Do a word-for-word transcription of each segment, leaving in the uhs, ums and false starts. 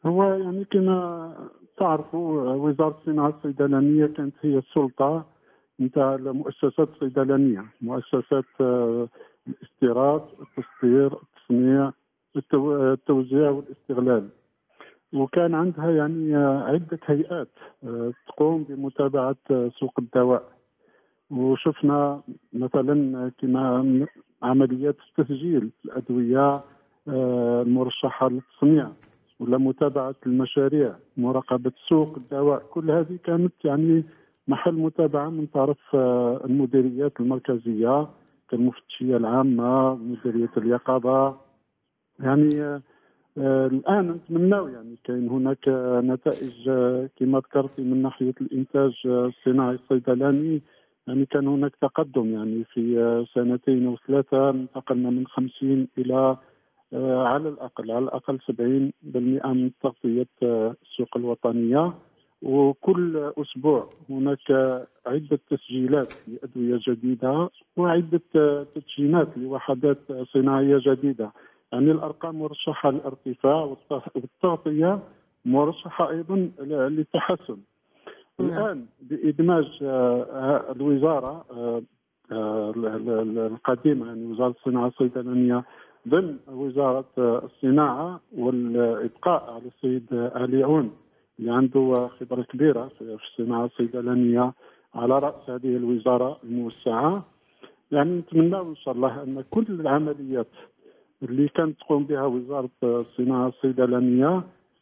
هو يعني كما تعرفوا وزارة الصناعة الصيدلانية كانت هي السلطة نتاع المؤسسات الصيدلانية، مؤسسات آه، الاستيراد، التصدير، التصنيع، التو- التوزيع والاستغلال. وكان عندها يعني آه، عدة هيئات آه، تقوم بمتابعة آه، سوق الدواء. وشفنا مثلا كما عمليات تسجيل الأدوية آه، المرشحة للتصنيع، ولا متابعة المشاريع، مراقبة سوق الدواء، كل هذه كانت يعني محل متابعة من طرف آه، المديريات المركزية كالمفتشية العامة ومديرية اليقظة. يعني آه، آه، الآن نتمناو يعني كاين هناك آه، نتائج آه، كما ذكرتي من ناحية الإنتاج آه، الصناعي الصيدلاني. يعني كان هناك تقدم يعني في آه، سنتين أو ثلاثة، انتقلنا من خمسين إلى آه، على الأقل على الأقل سبعين بالمئة من تغطية آه، السوق الوطنية. وكل أسبوع هناك آه، عدة تسجيلات لأدوية جديدة وعدة آه، تدشينات لوحدات آه، صناعية جديدة. يعني الأرقام مرشحة للارتفاع، والتغطية مرشحة أيضا للتحسن. نعم. الآن بإدماج آه، الوزارة آه، آه، القديمة، يعني وزارة الصناعة الصيدلانية ضمن وزارة آه، الصناعة، والإبقاء على السيد آلي عون اللي عنده خبرة كبيرة في الصناعة الصيدلانية على رأس هذه الوزارة الموسعة. يعني نتمنى إن شاء الله أن كل العمليات اللي كانت تقوم بها وزارة الصناعة الصيدلانية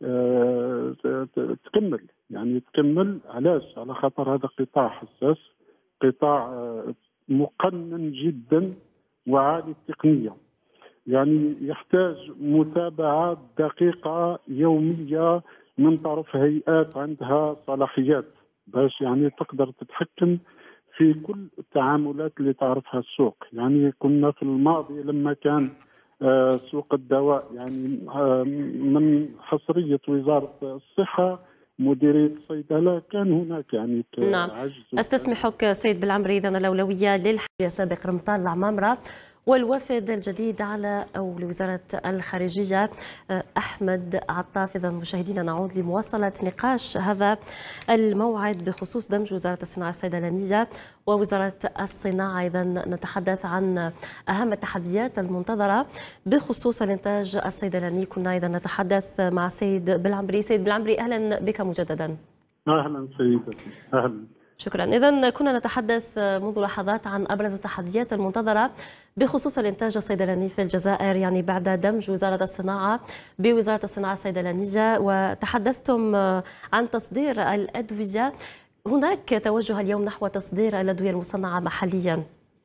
آه، تكمل. يعني تكمل علاش؟ على خاطر هذا قطاع حساس، قطاع آه، مقنن جدا وعالي التقنية. يعني يحتاج متابعة دقيقة يومية من طرف هيئات عندها صلاحيات باش يعني تقدر تتحكم في كل التعاملات اللي تعرفها السوق. يعني كنا في الماضي لما كان آه، سوق الدواء يعني آه، من حصرية وزارة الصحة، مديرية الصيدلة، كان هناك يعني نعم. عجز. استسمحك سيد بالعمري، إذن الأولوية للحاجة سابق رمضان العمامرة والوفد الجديد على أو لوزارة الخارجية أحمد عطاف. إذن مشاهدينا نعود لمواصلة نقاش هذا الموعد بخصوص دمج وزارة الصناعة الصيدلانية ووزارة الصناعة. إذن نتحدث عن أهم التحديات المنتظرة بخصوص الإنتاج الصيدلاني. كنا إذا نتحدث مع سيد بالعمري. سيد بالعمري، أهلا بك مجددا. أهلا سيدتي، أهلا. شكرا. إذن كنا نتحدث منذ لحظات عن أبرز التحديات المنتظرة بخصوص الإنتاج الصيدلاني في الجزائر، يعني بعد دمج وزارة الصناعة بوزارة الصناعة الصيدلانية، وتحدثتم عن تصدير الأدوية. هناك توجه اليوم نحو تصدير الأدوية المصنعة محليا.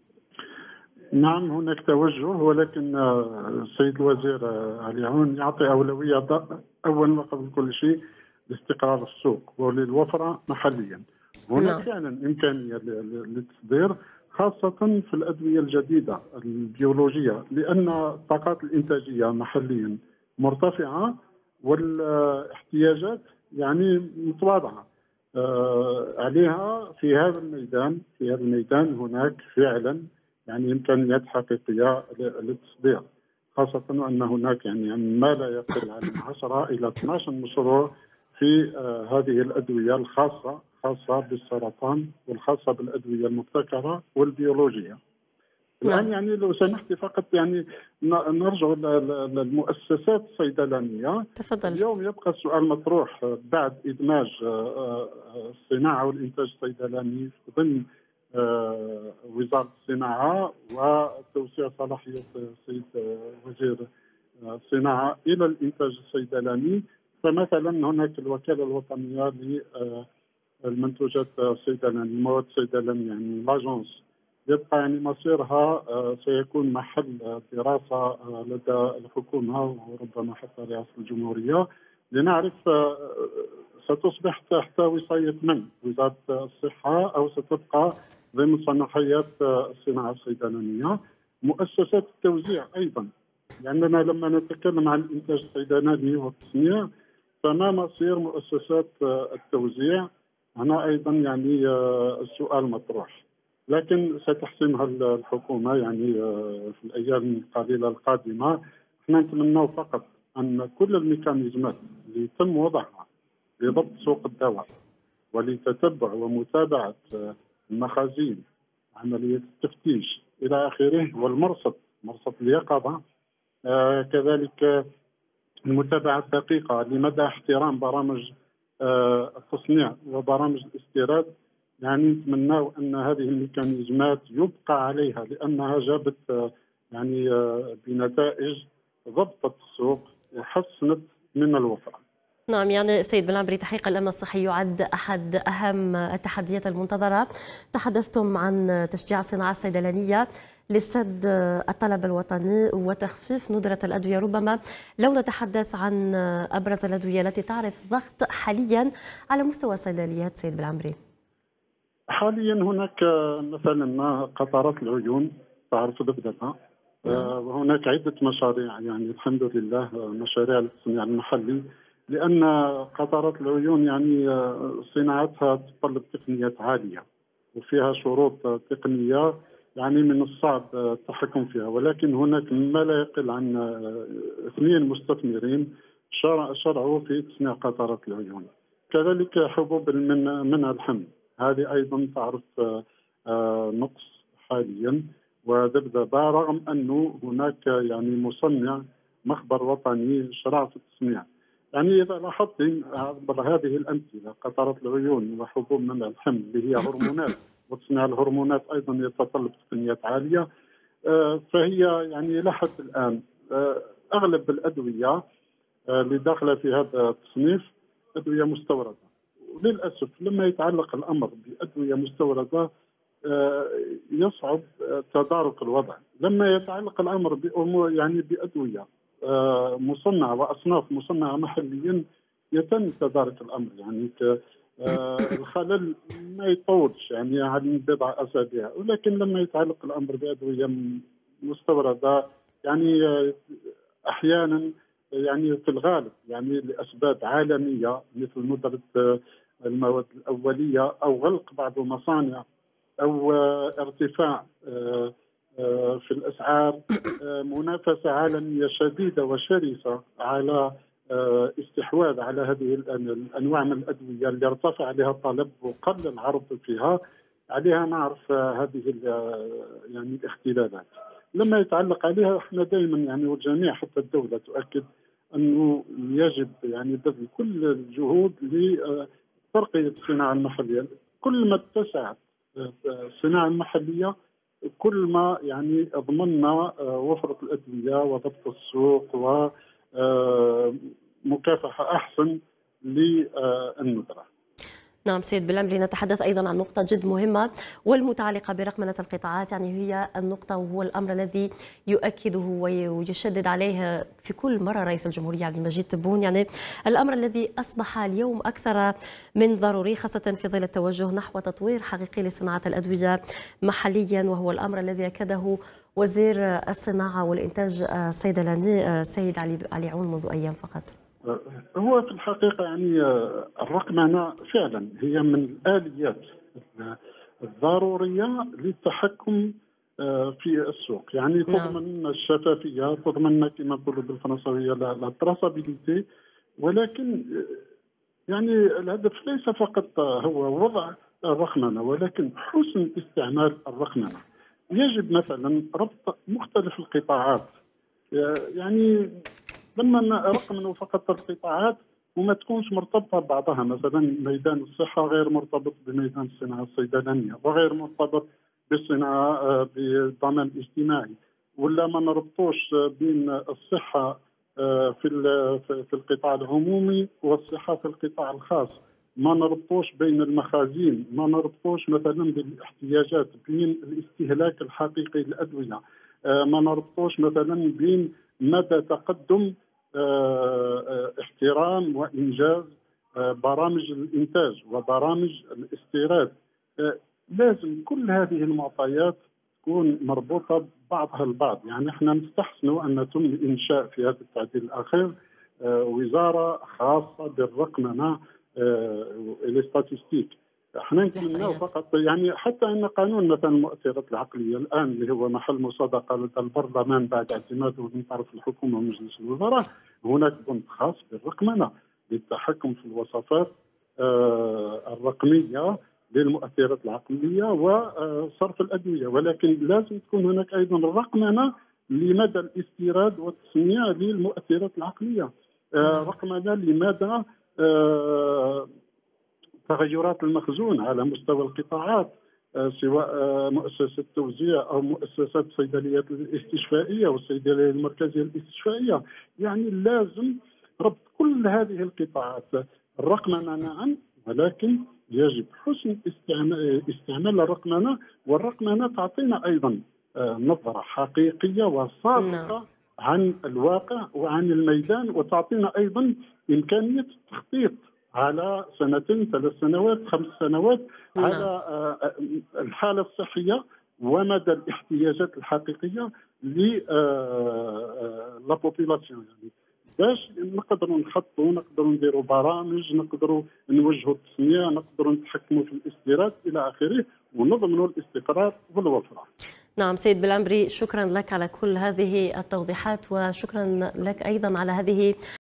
نعم، هناك توجه، ولكن آه، السيد الوزير آه، علي عون يعطي أولوية ض- أولا وقبل كل شيء لاستقرار السوق وللوفرة محليا. هناك نعم. فعلا إمكانية ل- ل- للتصدير، خاصة في الأدوية الجديدة البيولوجية، لأن الطاقات الإنتاجية محليا مرتفعة والاحتياجات يعني متواضعة. آه، عليها في هذا الميدان في هذا الميدان هناك فعلا يعني إمكانيات حقيقية للتصدير، خاصة أن هناك يعني ما لا يقل عن عشرة إلى اثني عشر مشروع في آه، هذه الأدوية الخاصة خاصة بالسرطان، والخاصة بالأدوية المبتكرة والبيولوجية. الآن نعم. يعني لو سمحت فقط يعني ن- نرجع ل- للمؤسسات الصيدلانية. تفضل. اليوم يبقى السؤال مطروح آه، بعد إدماج آه، آه، الصناعة والإنتاج الصيدلاني ضمن آه، وزارة الصناعة وتوسيع صلاحية السيد آه، وزير آه، الصناعة إلى الإنتاج الصيدلاني. فمثلا هناك الوكالة الوطنية للمنتوجات الصيدلانية، المواد الصيدلانية، يعني لاجونس، يبقى يعني مصيرها آه، سيكون محل آه، دراسة آه، لدى الحكومة وربما حتى رئاسة الجمهورية، لنعرف آه، ستصبح تحت وصاية من؟ وزارة الصحة أو ستبقى ضمن صلاحيات آه، الصناعة الصيدلانية؟ مؤسسات التوزيع أيضا، لأننا لما نتكلم عن الإنتاج الصيدلاني والتصنيع، فما مصير مؤسسات آه، التوزيع؟ هنا أيضا يعني آه، السؤال مطروح، لكن ستحسمها الحكومة يعني آه، في الأيام القليلة القادمة. احنا نتمنى فقط أن كل الميكانيزمات اللي تم وضعها لضبط سوق الدواء ولتتبع ومتابعة المخازين، عملية التفتيش إلى آخره، والمرصد مرصد اليقظة، آه كذلك المتابعة الدقيقة لمدى احترام برامج آه التصنيع وبرامج الاستيراد. يعني نتمنى أن هذه الميكانيزمات يبقى عليها، لأنها جابت آه يعني آه بنتائج ضبطت السوق وحسنت من الوفرة. نعم، يعني سيد بالعمري، تحقيق الأمن الصحي يعد أحد أهم التحديات المنتظرة. تحدثتم عن تشجيع الصناعة الصيدلانية لسد الطلب الوطني وتخفيف ندرة الأدوية. ربما لو نتحدث عن أبرز الأدوية التي تعرف ضغط حاليا على مستوى الصيدليات سيد بالعمري. حاليا هناك مثلا قطرات العيون تعرف ضبطها، وهناك عدة مشاريع، يعني الحمد لله مشاريع للتصنيع المحلي، لأن قطرات العيون يعني صناعتها تتطلب تقنيات عالية وفيها شروط تقنية يعني من الصعب التحكم فيها، ولكن هناك ما لا يقل عن اثنين مستثمرين شرعوا في تصنيع قطرات العيون. كذلك حبوب منع الحمل، هذه أيضا تعرف نقص حاليا وذبذبة، رغم أنه هناك يعني مصنع مخبر وطني شرع في التصنيع. يعني إذا لاحظت عبر هذه الأمثلة قطرات العيون وحبوب منع الحمل اللي هي هرمونات، وتصنيع الهرمونات أيضا يتطلب تقنيات عالية، فهي يعني لحد الآن أغلب الأدوية اللي داخلة في هذا التصنيف أدوية مستوردة. وللأسف لما يتعلق الأمر بأدوية مستوردة يصعب تدارك الوضع. لما يتعلق الأمر بأمور يعني بأدوية مصنعة وأصناف مصنعة محليا يتم تدارك الأمر، يعني الخلل ما يطولش يعني عن بضع أسابيع. ولكن لما يتعلق الأمر بأدوية مستوردة يعني أحيانا يعني في الغالب يعني لأسباب عالمية مثل ندرة المواد الأولية أو غلق بعض المصانع أو ارتفاع في الأسعار، منافسة عالمية شديدة وشرسة على استحواذ على هذه الأنواع من الأدوية اللي ارتفع عليها الطلب وقل العرض فيها، عليها نعرف هذه يعني الاختلالات. لما يتعلق عليها احنا دائما يعني والجميع حتى الدولة تؤكد أنه يجب يعني بذل كل الجهود لترقية الصناعة المحلية. كل ما اتسعت الصناعة المحلية كل ما يعني ضمننا وفرة الأدوية وضبط السوق ومكافحة أحسن للندرة. نعم سيد بالعمري، نتحدث أيضا عن نقطة جد مهمة والمتعلقة برقمنة القطاعات، يعني هي النقطة وهو الأمر الذي يؤكده ويشدد عليه في كل مرة رئيس الجمهورية عبد المجيد تبون، يعني الأمر الذي أصبح اليوم أكثر من ضروري خاصة في ظل التوجه نحو تطوير حقيقي لصناعة الأدوية محليا، وهو الأمر الذي أكده وزير الصناعة والإنتاج الصيدلاني سيد علي علي عون منذ أيام فقط. هو في الحقيقة يعني الرقمنة فعلا هي من الآليات الضرورية للتحكم في السوق، يعني تضمن الشفافية، تضمن كما نقولوا بالفرنسوية لا تراسابيليتي، ولكن يعني الهدف ليس فقط هو وضع الرقمنة ولكن حسن استعمال الرقمنة. يجب مثلا ربط مختلف القطاعات، يعني لما نرقمنوا فقط القطاعات وما تكونش مرتبطه ببعضها، مثلا ميدان الصحه غير مرتبط بميدان الصناعه الصيدلانيه وغير مرتبط بالصناعه بالضمان الاجتماعي، ولا ما نربطوش بين الصحه في في القطاع العمومي والصحه في القطاع الخاص، ما نربطوش بين المخازين، ما نربطوش مثلا بالاحتياجات بين الاستهلاك الحقيقي للادويه، ما نربطوش مثلا بين مدى تقدم احترام وإنجاز برامج الإنتاج وبرامج الاستيراد. لازم كل هذه المعطيات تكون مربوطة ببعضها البعض. يعني احنا نستحسن أن تم إنشاء في هذا التعديل الأخير وزارة خاصة بالرقمنة الاستاتيستيك. احنا نتمنى فقط يعني حتى ان قانون مثلا المؤثرات العقليه الان اللي هو محل مصادقه لدى البرلمان بعد اعتماده من طرف الحكومه ومجلس الوزراء، هناك بند خاص بالرقمنه. للتحكم في الوصفات الرقميه للمؤثرات العقليه وصرف الادويه، ولكن لازم تكون هناك ايضا رقمنه لمدى الاستيراد والتصنيع للمؤثرات العقليه، رقمنه لمدى تغيرات المخزون على مستوى القطاعات، سواء مؤسسة توزيع أو مؤسسات الصيدليات الاستشفائية والصيدلية المركزية الاستشفائية. يعني لازم ربط كل هذه القطاعات. الرقمنة نعم، ولكن يجب حسن استعمال, استعمال الرقمنة، والرقمنة تعطينا أيضا نظرة حقيقية وصادقة عن الواقع وعن الميدان، وتعطينا أيضا إمكانية التخطيط على سنتين، ثلاث سنوات، خمس سنوات، نعم. على الحالة الصحية ومدى الاحتياجات الحقيقية للبوبيلاسيون، يعني باش نقدروا نخططوا، نقدروا نديروا برامج، نقدروا نوجهوا التصنيع، نقدروا نتحكموا في الاستيراد الى اخره، ونضمنوا الاستقرار والوفره. نعم سيد بلعمري، شكرا لك على كل هذه التوضيحات، وشكرا لك ايضا على هذه